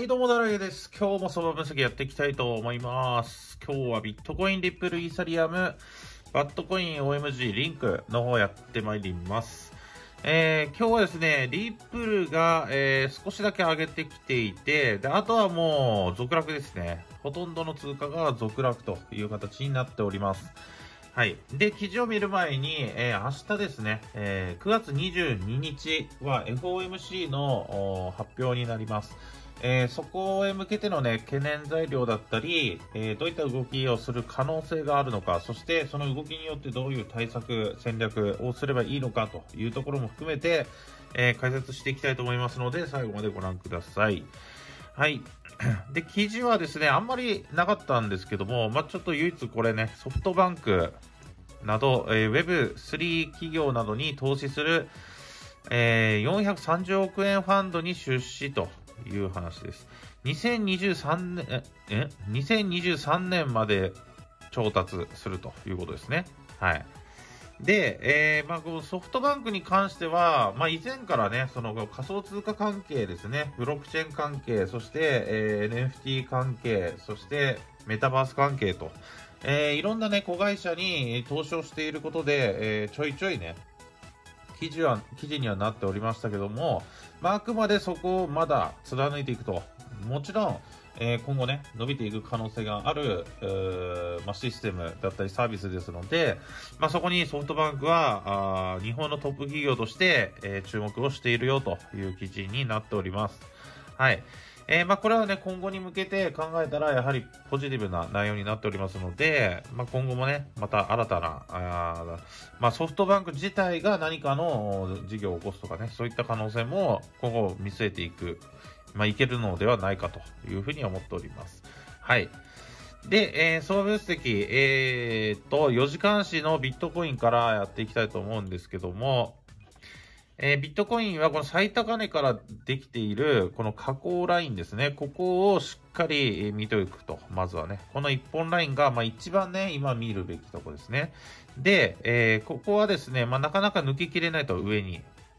はいどうもだらけです。今日も相場分析やっていきたいと思います。今日はビットコイン、リップル、イーサリアム、バットコイン、OMG、リンクの方やってまいります。今日はですね、リップルが、少しだけ上げてきていて、で、あとはもう続落ですね。ほとんどの通貨が続落という形になっております。はい。で、記事を見る前に、明日ですね、9月22日は FOMC の発表になります。そこへ向けてのね、懸念材料だったり、どういった動きをする可能性があるのか、そしてその動きによってどういう対策、戦略をすればいいのかというところも含めて、解説していきたいと思いますので、最後までご覧ください。はい。で、記事はですね、あんまりなかったんですけども、ちょっと唯一これね、ソフトバンクなど、Web3 企業などに投資する、430億円ファンドに出資という話です。2023年まで調達するということですね。はい。で、このソフトバンクに関しては、以前からね、その仮想通貨関係ですね、ブロックチェーン関係、そして、NFT 関係、そしてメタバース関係と、いろんなね、子会社に投資をしていることで、ちょいちょいね、記事にはなっておりましたけども、あくまでそこをまだ貫いていくと。もちろん、今後ね、伸びていく可能性がある、システムだったりサービスですので、そこにソフトバンクは、日本のトップ企業として、注目をしているよという記事になっております。はい。これはね、今後に向けて考えたら、やはりポジティブな内容になっておりますので、今後もね、また新たな、ソフトバンク自体が何かの事業を起こすとかね、そういった可能性も今後見据えていく、いけるのではないかというふうに思っております。はい。で、相場分析、4時間足のビットコインからやっていきたいと思うんですけども、ビットコインはこの最高値からできているこの下降ラインですね。ここをしっかり見ておくと。まずはね。この一本ラインが一番ね、今見るべきところですね。で、ここはですね、なかなか抜ききれないと上に。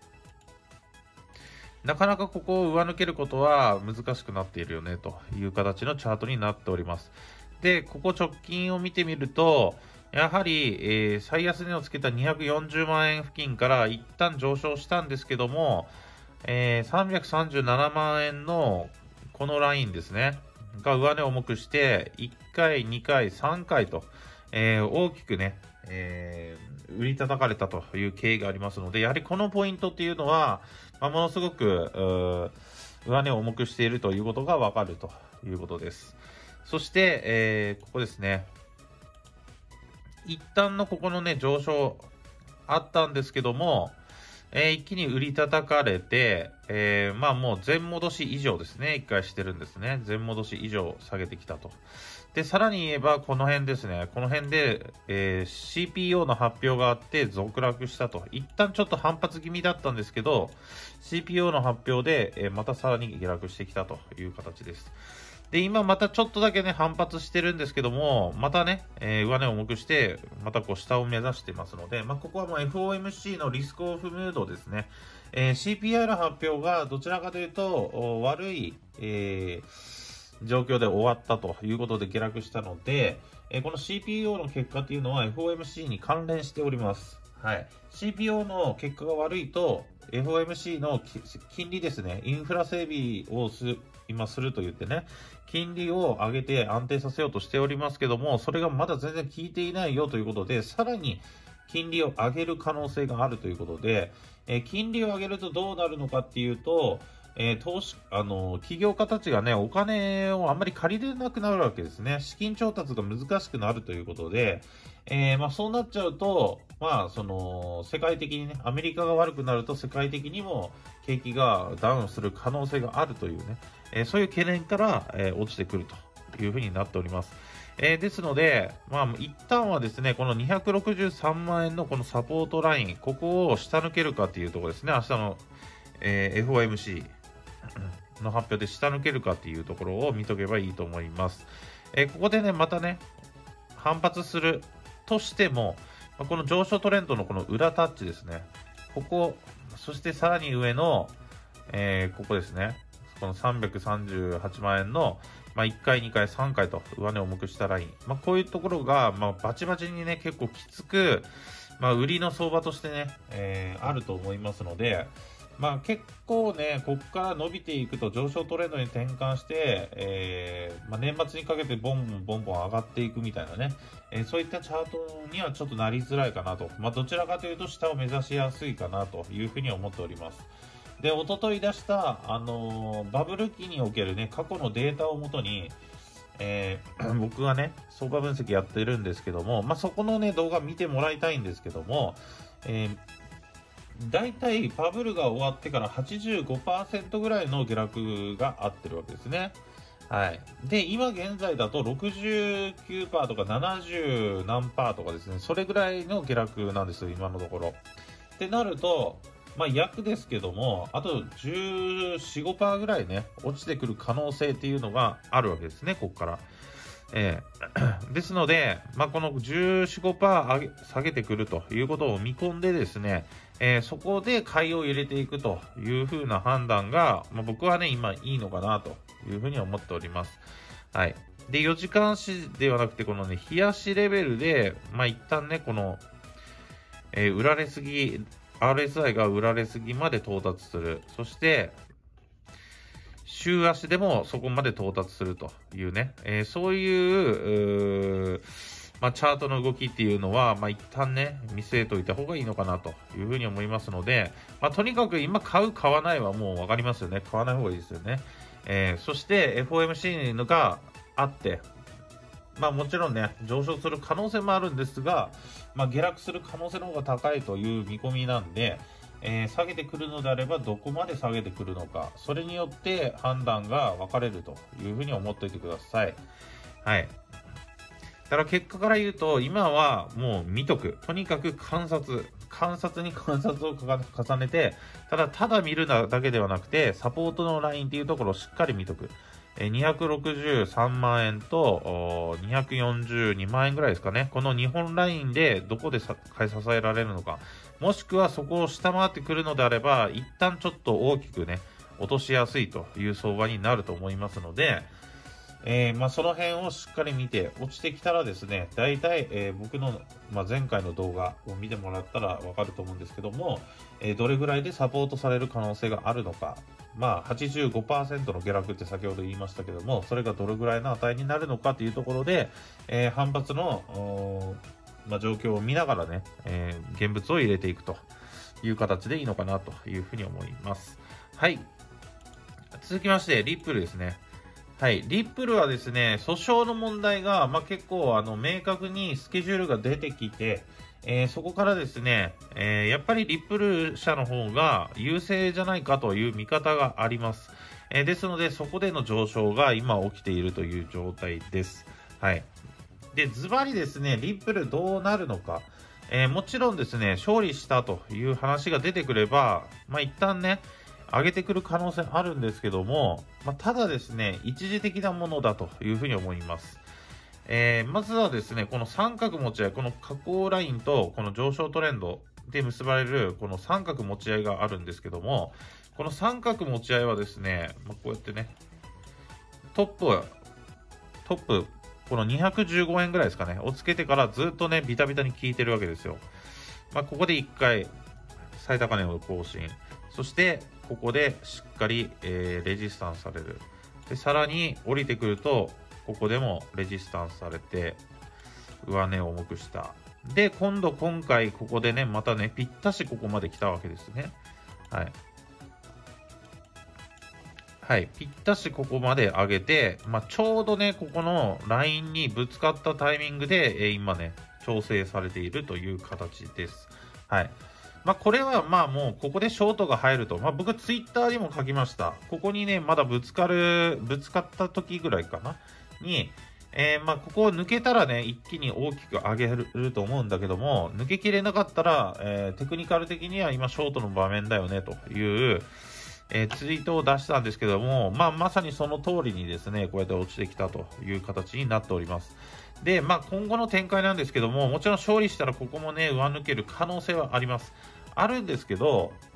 なかなかここを上抜けることは難しくなっているよねという形のチャートになっております。で、ここ直近を見てみると、やはり、最安値をつけた240万円付近から一旦上昇したんですけども、337万円のこのラインですね、が上値を重くして、1回、2回、3回と、大きくね、売り叩かれたという経緯がありますので、やはりこのポイントっていうのは、ものすごく、上値を重くしているということがわかるということです。そして、ここですね。一旦のここのね、上昇あったんですけども、一気に売り叩かれて、もう全戻し以上ですね。一回してるんですね。全戻し以上下げてきたと。で、さらに言えば、この辺ですね。この辺で、CPO の発表があって続落したと。一旦ちょっと反発気味だったんですけど、CPO の発表で、またさらに下落してきたという形です。で、今またちょっとだけね、反発してるんですけども、またね、上値を重くして、またこう下を目指してますので、ここはもう FOMC のリスクオフムードですね。CPI の発表がどちらかというと、悪い、状況で終わったということで下落したので、この CPO の結果というのは FOMC に関連しております。はい。CPO の結果が悪いと、FOMC の金利ですね、インフラ整備を今すると言ってね、金利を上げて安定させようとしておりますけども、それがまだ全然効いていないよということで、さらに金利を上げる可能性があるということで、金利を上げるとどうなるのかっていうと、企業家たちがね、お金をあんまり借りれなくなるわけですね。資金調達が難しくなるということで、そうなっちゃうと、世界的にね、アメリカが悪くなると世界的にも景気がダウンする可能性があるというね、そういう懸念から、落ちてくるというふうになっております。ですので、一旦はですね、この263万円のこのサポートライン、ここを下抜けるかというところですね、明日の、FOMC。の発表で下抜けるかっていうところを見とけばいいと思います。ここでね、またね、反発するとしても、この上昇トレンドのこの裏タッチですね。ここ、そしてさらに上の、ここですね。 この338万円の、1回、2回、3回と上値を重くしたライン。こういうところが、バチバチにね、結構きつく、売りの相場としてね、あると思いますので、結構ね、ここから伸びていくと上昇トレンドに転換して、年末にかけてボンボン上がっていくみたいなね、そういったチャートにはちょっとなりづらいかなと。どちらかというと下を目指しやすいかなというふうに思っております。で、おととい出した、バブル期におけるね、過去のデータをもとに、僕がね、相場分析やってるんですけども、そこのね、動画見てもらいたいんですけども、だいたいバブルが終わってから 85% ぐらいの下落があってるわけですね。はい。で、今現在だと 69% とか70何パーとかですね、それぐらいの下落なんですよ、今のところ。ってなると、約ですけども、あと14、5% ぐらいね、落ちてくる可能性っていうのがあるわけですね、ここから。ですので、この14、5% 下げてくるということを見込んでですね、そこで買いを入れていくというふうな判断が、僕はね、今いいのかなというふうに思っております。はい。で、4時間足ではなくて、このね、日足レベルで、一旦ね、この、売られすぎ、RSI が売られすぎまで到達する。そして、週足でもそこまで到達するというね、そういう、チャートの動きっていうのは、一旦ね、見据えておいた方がいいのかなというふうに思いますので、とにかく今買う、買わないはもう分かりますよね。買わない方がいいですよね。そして FOMC があって、もちろんね、上昇する可能性もあるんですが、下落する可能性の方が高いという見込みなんで、下げてくるのであればどこまで下げてくるのか、それによって判断が分かれるというふうに思っておいてください。はい。だから結果から言うと、今はもう見とく。とにかく観察に観察を重ねて、ただ見るだけではなくて、サポートのラインっていうところをしっかり見とく。263万円と242万円ぐらいですかね。この2本ラインでどこで買い支えられるのか。もしくはそこを下回ってくるのであれば、一旦ちょっと大きくね、落としやすいという相場になると思いますので、その辺をしっかり見て、落ちてきたらですね、大体、僕の、前回の動画を見てもらったらわかると思うんですけども、どれぐらいでサポートされる可能性があるのか、85% の下落って先ほど言いましたけども、それがどれぐらいの値になるのかというところで、反発の、状況を見ながらね、現物を入れていくという形でいいのかなというふうに思います。はい。続きまして、リップルですね。はい。リップルはですね、訴訟の問題が、結構、明確にスケジュールが出てきて、そこからですね、やっぱりリップル社の方が優勢じゃないかという見方があります。ですので、そこでの上昇が今起きているという状態です。はい。で、ズバリですね、リップルどうなるのか。もちろんですね、勝利したという話が出てくれば、一旦ね、上げてくる可能性あるんですけども、ただですね、一時的なものだというふうに思います。まずはですね、この三角持ち合い、この下降ラインとこの上昇トレンドで結ばれるこの三角持ち合いがあるんですけども、この三角持ち合いはですね、こうやってね、トップ、この215円ぐらいですかね、をつけてからずっとね、ビタビタに効いてるわけですよ。ここで1回、最高値を更新。そして、ここでしっかり、レジスタンスされる。で、さらに降りてくると、ここでもレジスタンスされて、上値を重くした。で、今回、ここでね、またね、ぴったしここまで来たわけですね。はい。はい。ぴったしここまで上げて、ちょうどね、ここのラインにぶつかったタイミングで、今ね、調整されているという形です。はい。これはもうここでショートが入ると。僕ツイッターにも書きました。ここにね、まだぶつかった時ぐらいかな。に、ここを抜けたらね、一気に大きく上げると思うんだけども、抜けきれなかったら、テクニカル的には今ショートの場面だよね、という、ツイートを出したんですけども、まさにその通りにですね、こうやって落ちてきたという形になっております。で、今後の展開なんですけども、もちろん勝利したらここもね、上抜ける可能性はあります。あるんですけど、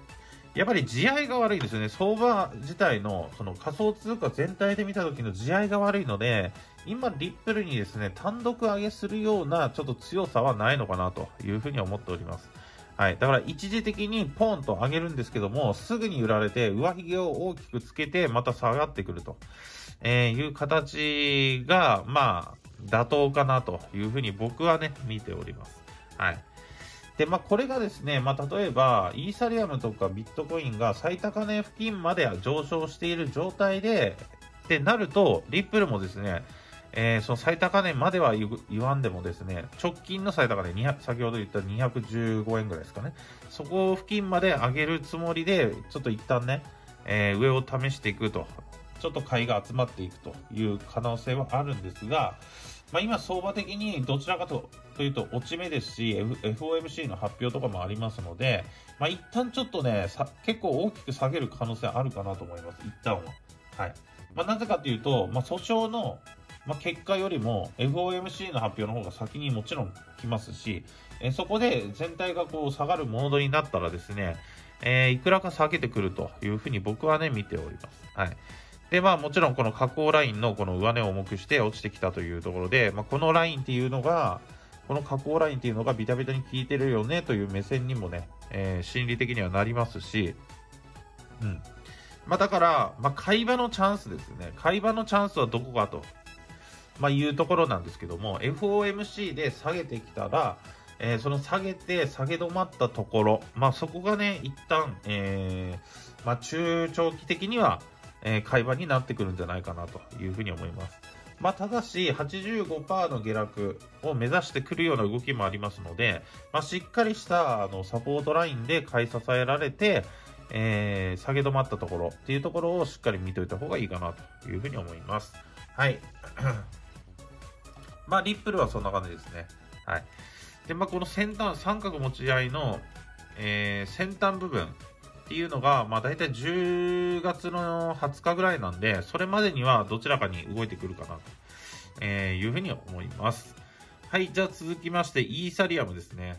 やっぱり地合いが悪いですよね。相場自体の、その仮想通貨全体で見た時の地合いが悪いので、今、リップルにですね、単独上げするようなちょっと強さはないのかなというふうに思っております。はい。だから一時的にポンと上げるんですけども、すぐに売られて、上髭を大きくつけて、また下がってくると、いう形が、まあ、妥当かなというふうに僕はね、見ております。はい。で、これがですね、例えば、イーサリアムとかビットコインが最高値付近まで上昇している状態で、ってなると、リップルもですね、その最高値までは言わんでもですね、直近の最高値、先ほど言った215円ぐらいですかね。そこ付近まで上げるつもりで、ちょっと一旦ね、上を試していくと、ちょっと買いが集まっていくという可能性はあるんですが、今相場的にどちらかというと落ち目ですし、FOMC の発表とかもありますので、一旦ちょっとね、結構大きく下げる可能性あるかなと思います。一旦は。はい。なぜかというと、訴訟の、結果よりも FOMC の発表の方が先にもちろん来ますし、そこで全体がこう下がるモードになったらですね、いくらか下げてくるというふうに僕はね、見ております。はい。で、もちろんこの下降ラインのこの上値を重くして落ちてきたというところで、このラインっていうのが、この下降ラインっていうのがビタビタに効いてるよねという目線にもね、心理的にはなりますし、うん。だから、買い場のチャンスですね。買い場のチャンスはどこかと、いうところなんですけども、FOMC で下げてきたら、その下げて下げ止まったところ、そこがね、一旦、中長期的には、買い場になってくるんじゃないかなというふうに思います。ただし、85% の下落を目指してくるような動きもありますので、しっかりしたサポートラインで買い支えられて、下げ止まったところっていうところをしっかり見ておいた方がいいかなというふうに思います。はい。リップルはそんな感じですね。はい。で、この先端、三角持ち合いの、先端部分っていうのが、だいたい10月の20日ぐらいなんで、それまでにはどちらかに動いてくるかなと、いうふうに思います。はい。じゃあ続きまして、イーサリアムですね。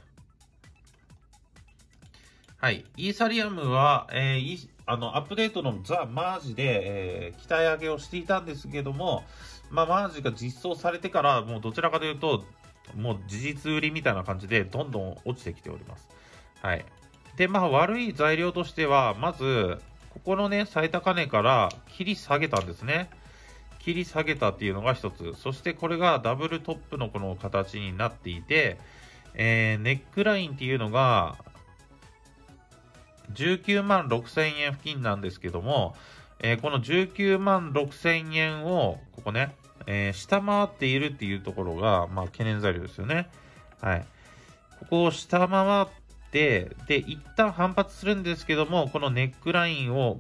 はい。イーサリアムは、アップデートのザ・マージで、期待上げをしていたんですけども、マージが実装されてから、もうどちらかというと、もう事実売りみたいな感じで、どんどん落ちてきております。はい。で、悪い材料としては、まず、ここのね、最高値から切り下げたんですね。切り下げたっていうのが一つ。そしてこれがダブルトップのこの形になっていて、ネックラインっていうのが、19万6000円付近なんですけども、この19万6000円を、ここね、下回っているっていうところが、懸念材料ですよね。はい。ここを下回って、で、一旦反発するんですけども、このネックラインを、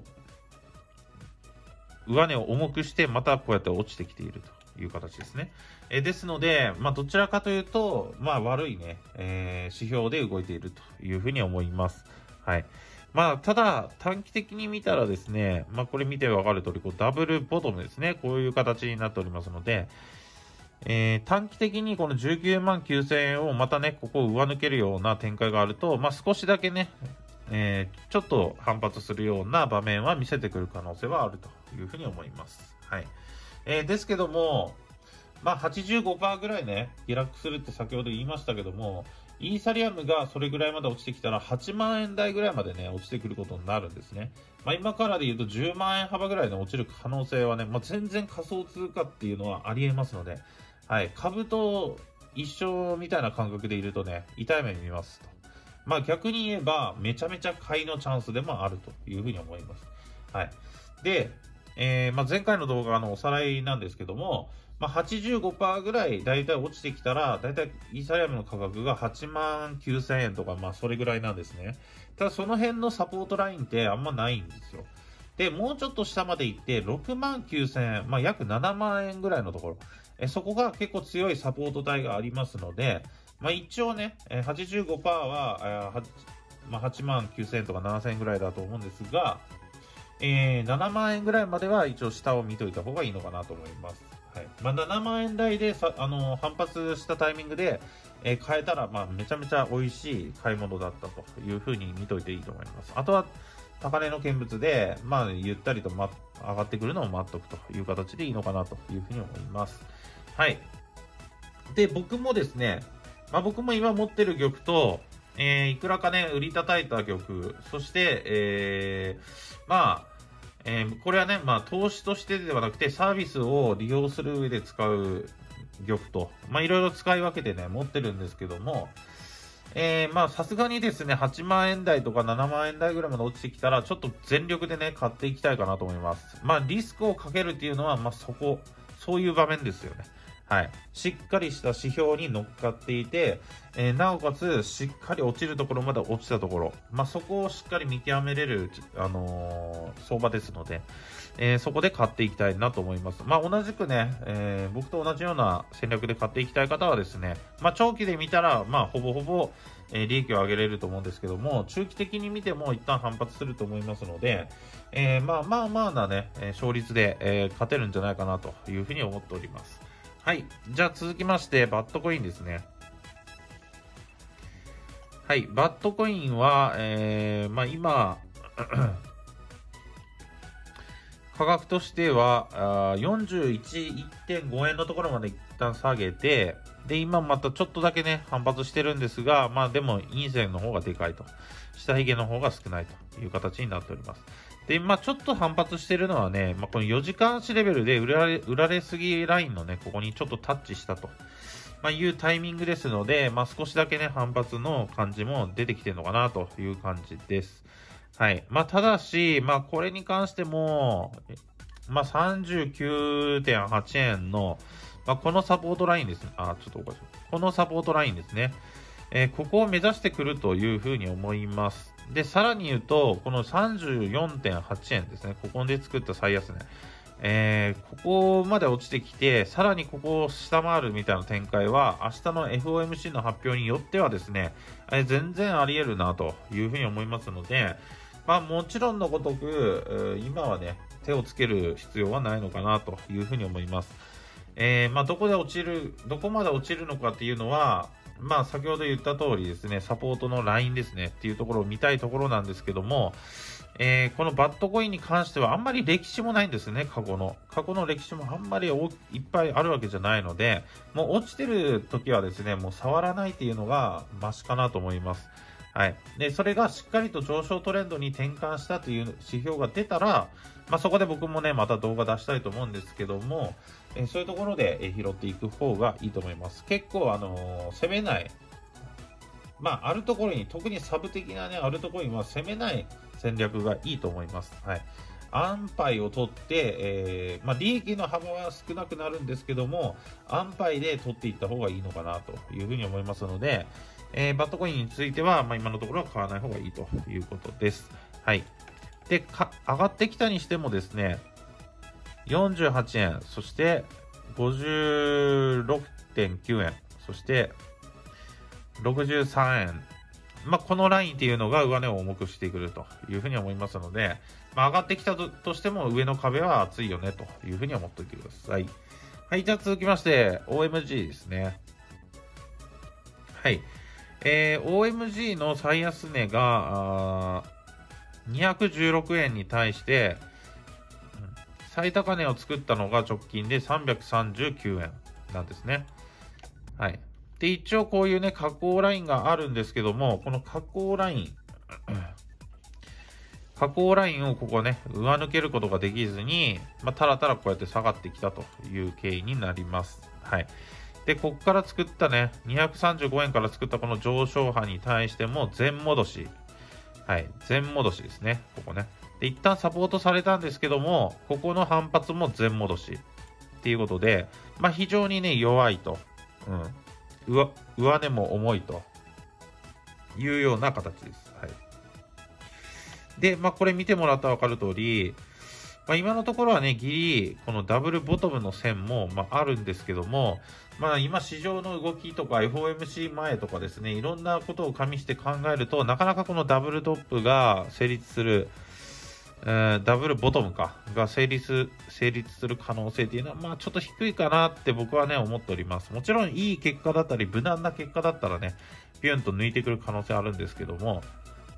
上値を重くして、またこうやって落ちてきているという形ですね。ですので、どちらかというと、悪いね、指標で動いているというふうに思います。はい。ただ、短期的に見たらですね、これ見てわかる通り、こうダブルボトムですね。こういう形になっておりますので、短期的にこの19万9000円をまたね、ここを上抜けるような展開があると、少しだけね、ちょっと反発するような場面は見せてくる可能性はあるというふうに思います。はい。ですけども、85% ぐらいね、下落するって先ほど言いましたけども、イーサリアムがそれぐらいまで落ちてきたら8万円台ぐらいまでね、落ちてくることになるんですね。今からで言うと10万円幅ぐらいで落ちる可能性はね、全然仮想通貨っていうのはあり得ますので、はい、株と一緒みたいな感覚でいるとね、痛い目見ますと。逆に言えば、めちゃめちゃ買いのチャンスでもあるというふうに思います。はい。で、前回の動画のおさらいなんですけども、85% ぐらいだいたい落ちてきたら、だいたいイーサリアムの価格が8万9000円とか、それぐらいなんですね。ただその辺のサポートラインってあんまないんですよ。で、もうちょっと下まで行って、6万9000円、約7万円ぐらいのところ、そこが結構強いサポート帯がありますので、一応ね、85% は、8万9000円とか7000円ぐらいだと思うんですが、7万円ぐらいまでは一応下を見といた方がいいのかなと思います。はい。7万円台で反発したタイミングで、買えたら、めちゃめちゃ美味しい買い物だったというふうに見といていいと思います。あとは、 高値の見物で、まあ、ゆったりと、上がってくるのを待っとくという形でいいのかなというふうに思います。はい。で、僕もですね、僕も今持ってる玉と、いくらかね、売り叩いた玉、そして、これはね、投資としてではなくて、サービスを利用する上で使う玉と、いろいろ使い分けてね、持ってるんですけども、さすがにですね、8万円台とか7万円台ぐらいまで落ちてきたら、ちょっと全力でね、買っていきたいかなと思います。リスクをかけるっていうのは、そういう場面ですよね。はい。しっかりした指標に乗っかっていて、なおかつ、しっかり落ちるところまで落ちたところ、そこをしっかり見極めれる、相場ですので、そこで買っていきたいなと思います。同じくね、僕と同じような戦略で買っていきたい方はですね、長期で見たら、ほぼほぼ、利益を上げれると思うんですけども、中期的に見ても一旦反発すると思いますので、なね、勝率で、勝てるんじゃないかなというふうに思っております。はい。じゃあ続きまして、バットコインですね。はい。バットコインは、今、価格としては、41.5 円のところまで一旦下げて、で、今またちょっとだけね、反発してるんですが、でも、陰線の方がでかいと。下髭の方が少ないという形になっております。で、ちょっと反発してるのはね、この4時間足レベルで売られすぎラインのね、ここにちょっとタッチしたと、いうタイミングですので、少しだけね、反発の感じも出てきてるのかなという感じです。はい。ただし、これに関しても、39.8 円の、このサポートラインですね。ちょっとおかしい。このサポートラインですね。ここを目指してくるというふうに思います。で、さらに言うと、この 34.8 円ですね。ここで作った最安値。ここまで落ちてきて、さらにここを下回るみたいな展開は、明日の FOMC の発表によってはですね、全然あり得るなというふうに思いますので、もちろんのごとく、今はね、手をつける必要はないのかなというふうに思います。どこまで落ちるのかっていうのは、先ほど言った通りですね、サポートのラインですねっていうところを見たいところなんですけども、このバットコインに関してはあんまり歴史もないんですね、過去の歴史もあんまりいっぱいあるわけじゃないので、もう落ちてる時はですね、もう触らないっていうのがマシかなと思います。はい。で、それがしっかりと上昇トレンドに転換したという指標が出たら、そこで僕もね、また動画出したいと思うんですけども、そういうところで拾っていく方がいいと思います。結構、攻めない。あるところに、特にサブ的なね、あるところには攻めない戦略がいいと思います。はい。安牌を取って、利益の幅は少なくなるんですけども、安牌で取っていった方がいいのかなというふうに思いますので、バットコインについては、今のところは買わない方がいいということです。はい。で、上がってきたにしてもですね、48円、そして 56.9 円、そして63円。このラインっていうのが上値を重くしてくるというふうに思いますので、上がってきたとしても上の壁は厚いよねというふうに思っておいてください。はい、じゃあ続きまして、OMG ですね。はい。OMG の最安値が216円に対して、最高値を作ったのが直近で339円なんですね。はい。で、一応こういうね、下降ラインがあるんですけども、この下降ラインをここね、上抜けることができずに、たらたらこうやって下がってきたという経緯になります。はい。で、ここから作ったね、235円から作ったこの上昇波に対しても全戻し。はい。全戻しですね。ここね。で、一旦サポートされたんですけども、ここの反発も全戻し。っていうことで、非常にね、弱いと。上値も重いというような形です。はい。で、これ見てもらったらわかる通り、今のところはね、ギリ、このダブルボトムの線も、あるんですけども、今市場の動きとか FOMC 前とかですね、いろんなことを加味して考えると、なかなかこのダブルトップが成立する、ダブルボトムが成立する可能性っていうのは、ちょっと低いかなって僕はね、思っております。もちろんいい結果だったり、無難な結果だったらね、ピュンと抜いてくる可能性あるんですけども、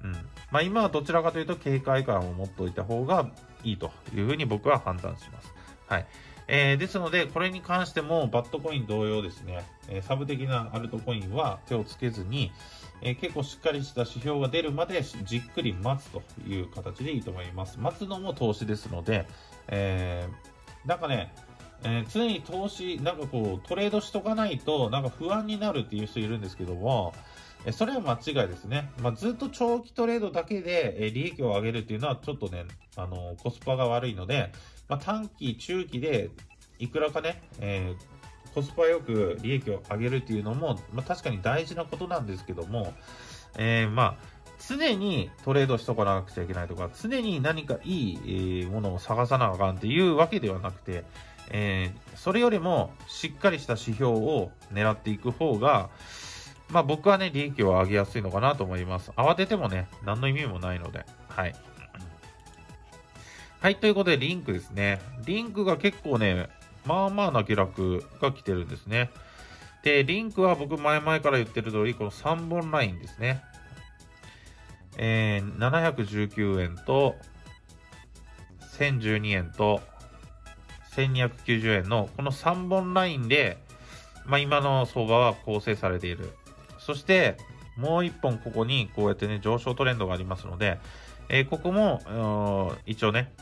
まあ、今はどちらかというと警戒感を持っておいた方がいいというふうに僕は判断します。はい。ですので、これに関してもバットコイン同様ですね、サブ的なアルトコインは手をつけずに、結構しっかりした指標が出るまでじっくり待つという形でいいと思います。待つのも投資ですので、なんかね、常に投資、なんかこう、トレードしとかないと、なんか不安になるっていう人いるんですけども、それは間違いですね。まあ、ずっと長期トレードだけで、利益を上げるっていうのはちょっとね、コスパが悪いので、まあ、短期、中期で、いくらかね、コスパよく利益を上げるっていうのも、まあ、確かに大事なことなんですけども、まあ、常にトレードしとかなくちゃいけないとか、常に何かいいものを探さなあかんっていうわけではなくて、それよりもしっかりした指標を狙っていく方が、まあ僕はね、利益を上げやすいのかなと思います。慌ててもね、何の意味もないので。はい。はい、ということでリンクですね。リンクが結構ね、まあまあな下落が来てるんですね。で、リンクは僕前々から言ってる通り、この3本ラインですね。719円と、1012円と、1290円のこの3本ラインで、まあ今の相場は構成されている。そして、もう1本ここにこうやってね、上昇トレンドがありますので、ここも、一応ね、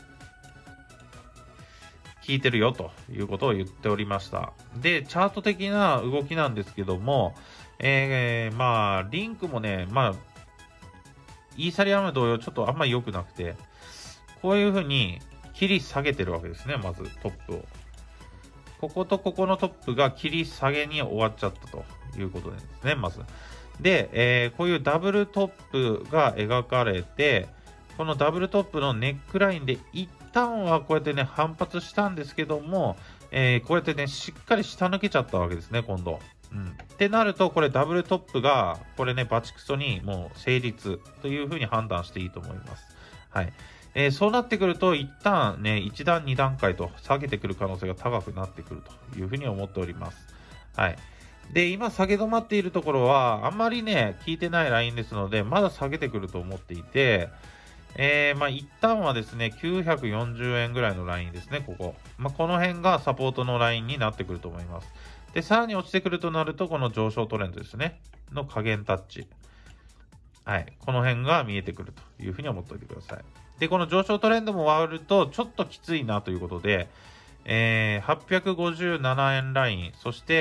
効いてるよということを言っておりました。で、チャート的な動きなんですけども、まあ、リンクもね、まあ、イーサリアム同様ちょっとあんまり良くなくて、こういうふうに切り下げてるわけですね、まずトップを。こことここのトップが切り下げに終わっちゃったということですね、まず。で、こういうダブルトップが描かれて、このダブルトップのネックラインで一旦はこうやってね、反発したんですけども、こうやってね、しっかり下抜けちゃったわけですね、今度。ってなると、これダブルトップが、これね、バチクソにもう成立というふうに判断していいと思います。はい。そうなってくると、一旦ね、1段、2段階と下げてくる可能性が高くなってくるというふうに思っております。はい。で、今下げ止まっているところは、あんまりね、効いてないラインですので、まだ下げてくると思っていて、まあ一旦はですね、940円ぐらいのラインですね、ここ。まあこの辺がサポートのラインになってくると思います。で、さらに落ちてくるとなると、この上昇トレンドですね、の下限タッチ。はい。この辺が見えてくるというふうに思っておいてください。で、この上昇トレンドも割ると、ちょっときついなということで、857円ライン、そして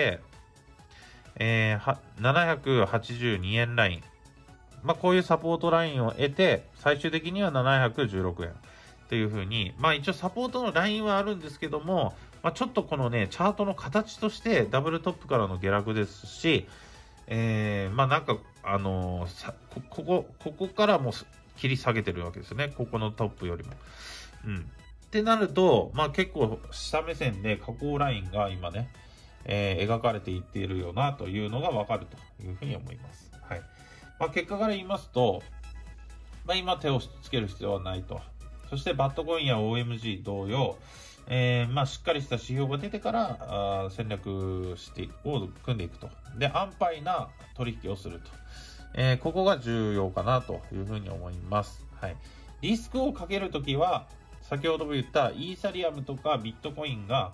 、782円ライン。まあ、こういうサポートラインを得て、最終的には716円というふうに、まあ一応サポートのラインはあるんですけども、まあ、ちょっとこのね、チャートの形としてダブルトップからの下落ですし、まあなんか、ここからも切り下げてるわけですよね。ここのトップよりも。ってなると、まあ結構下目線で下降ラインが今ね、描かれていっているよなというのがわかるというふうに思います。はい。まあ、結果から言いますと、まあ、今手をつける必要はないと。そしてバットコインや OMG 同様、まあ、しっかりした指標が出てから戦略を組んでいくと。で、安牌な取引をすると。ここが重要かなというふうに思います。はい。リスクをかけるときは、先ほども言ったイーサリアムとかビットコインが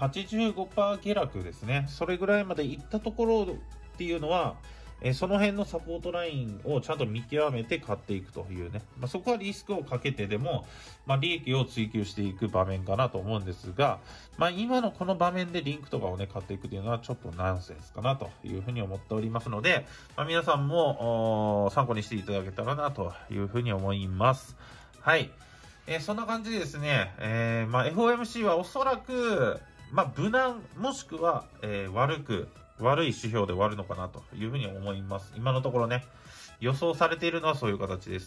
85% 下落ですね。それぐらいまでいったところっていうのは、その辺のサポートラインをちゃんと見極めて買っていくというね。まあ、そこはリスクをかけてでも、まあ、利益を追求していく場面かなと思うんですが、まあ、今のこの場面でリンクとかをね、買っていくというのはちょっとナンセンスかなというふうに思っておりますので、まあ、皆さんも参考にしていただけたらなというふうに思います。はい。そんな感じでですね、まあ、FOMC はおそらく、まあ、無難、もしくは、悪い指標で終わるのかなというふうに思います。今のところね、予想されているのはそういう形です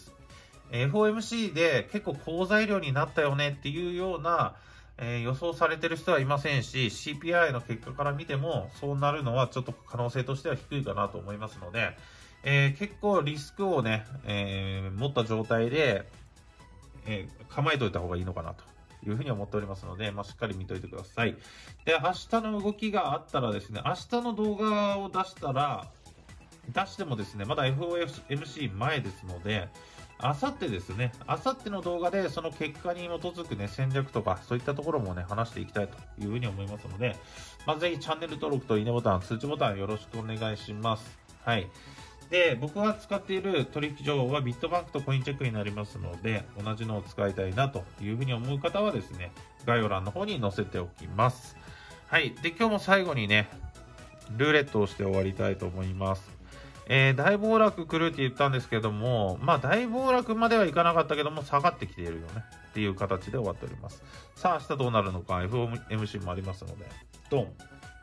。FOMC で結構好材料になったよねっていうような、予想されてる人はいませんし、CPI の結果から見てもそうなるのはちょっと可能性としては低いかなと思いますので、結構リスクをね、持った状態で、構えておいた方がいいのかなというふうに思っておりますので、まあ、しっかり見といてください。で、明日の動きがあったらですね、明日の動画を出してもですね、まだ FOMC 前ですので、 あさってですね、あさっての動画でその結果に基づくね、戦略とか、そういったところもね、話していきたいというふうに思いますので、ぜひチャンネル登録といいねボタン、通知ボタンよろしくお願いします。はい。で、僕が使っている取引所はビットバンクとコインチェックになりますので、同じのを使いたいなというふうに思う方はですね、概要欄の方に載せておきます。はい。で、今日も最後にね、ルーレットをして終わりたいと思います。大暴落来るって言ったんですけども、大暴落まではいかなかったけども、下がってきているよねっていう形で終わっております。さあ、明日どうなるのか、FOMC もありますので、ドン。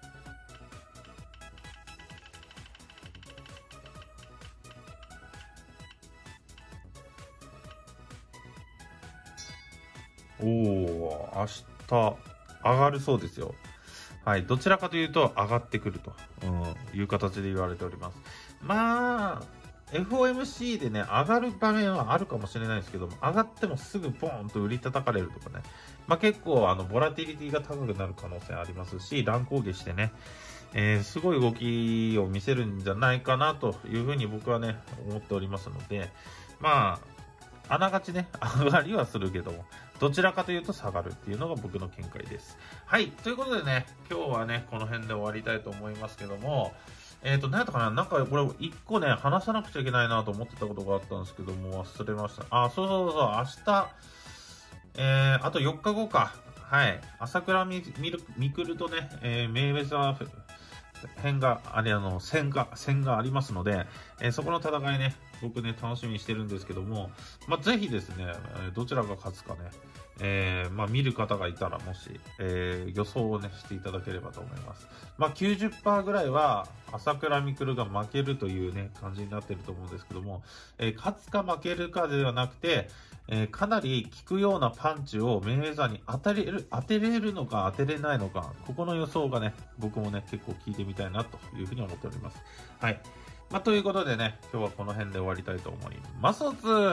おお、明日上がるそうですよ。はい、どちらかというと上がってくると、いう形で言われております。FOMC でね、上がる場面はあるかもしれないですけども、上がってもすぐポーンと売り叩かれるとかね、結構ボラティリティが高くなる可能性ありますし、乱高下してね、すごい動きを見せるんじゃないかなというふうに僕はね、思っておりますので、あながちね、上がりはするけども、どちらかというと下がるっていうのが僕の見解です。はい。ということでね、今日はね、この辺で終わりたいと思いますけども、何やったかな、なんかこれ一個ね、話さなくちゃいけないなと思ってたことがあったんですけども、忘れました。そうそうそう、明日、あと4日後か。はい。朝倉未来とね、メイウェザー戦がありますので、そこの戦いね、僕ね、楽しみにしてるんですけども、ぜひですね、どちらが勝つかね、見る方がいたら、もし、予想をね、していただければと思います。90% ぐらいは、朝倉未来が負けるというね、感じになってると思うんですけども、勝つか負けるかではなくて、かなり効くようなパンチをメイウェザーに当てれるのか当てれないのか、ここの予想がね、僕もね、結構聞いてみたいなというふうに思っております。はい。ということでね、今日はこの辺で終わりたいと思います。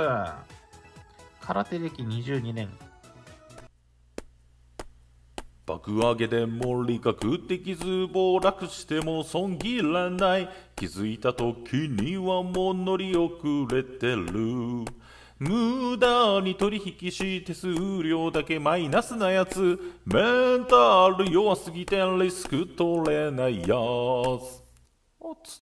空手歴22年。 爆上げでも理覚的図暴落しても損切らない。気づいた時にはもう乗り遅れてる。無駄に取引し手数料だけマイナスなやつ。メンタル弱すぎてリスク取れないやつ。